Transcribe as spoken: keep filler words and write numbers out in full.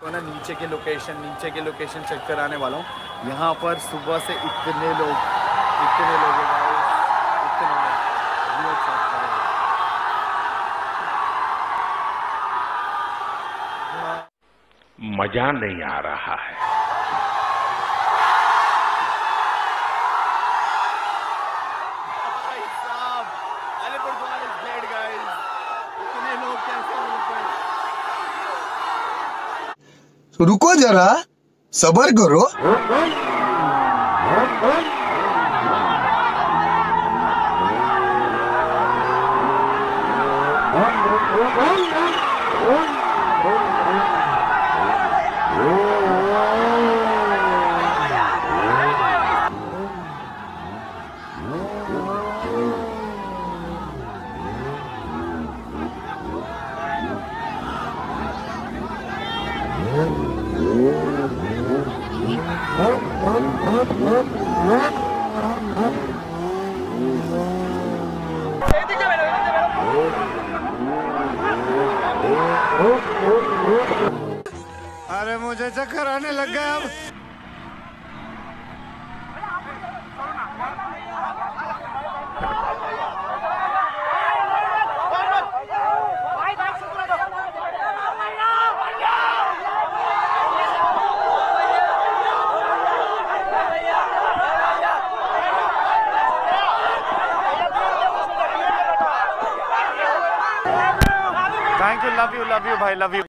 तो ना नीचे के लोकेशन नीचे के लोकेशन चेक कराने वाला हूँ। यहाँ पर सुबह से इतने लोग इतने लोग हैं गाइस, इतने लोग ये चेक करें। मजा नहीं आ रहा है। भाई साहब, अलीपुरद्वार इज ग्रेट गाइस। इतने लोग कैसे हो गए? रुको जरा, सबर करो। अरे मुझे चक्कर आने लग गया अब। Thank you, love you love you भाई, लव यू।